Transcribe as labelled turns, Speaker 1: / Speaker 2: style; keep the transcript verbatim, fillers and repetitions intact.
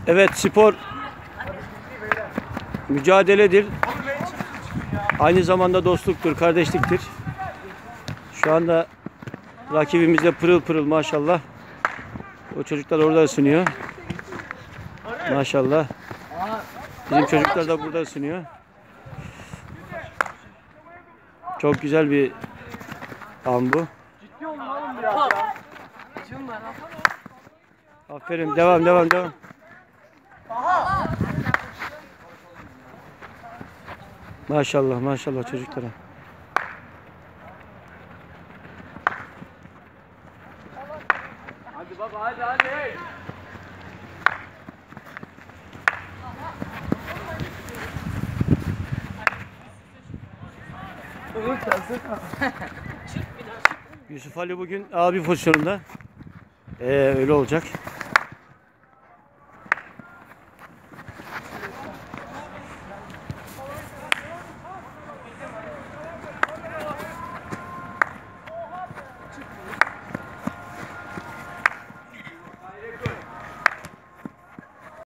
Speaker 1: Evet, spor mücadeledir. Aynı zamanda dostluktur, kardeşliktir. Şu anda rakibimiz de pırıl pırıl maşallah. O çocuklar orada ısınıyor. Maşallah. Bizim çocuklar da burada ısınıyor. Çok güzel bir an bu. Aferin. Devam, devam, devam. Maşallah, maşallah çocuklara.
Speaker 2: Hadi baba, hadi hadi.
Speaker 1: Yusuf Ali bugün abi pozisyonunda. Ee, öyle olacak.